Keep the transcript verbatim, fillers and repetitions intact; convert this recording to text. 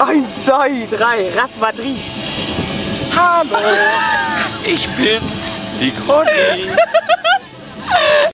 Eins, zwei, drei, Rasmadri. Hallo, ich bin's, die Conny.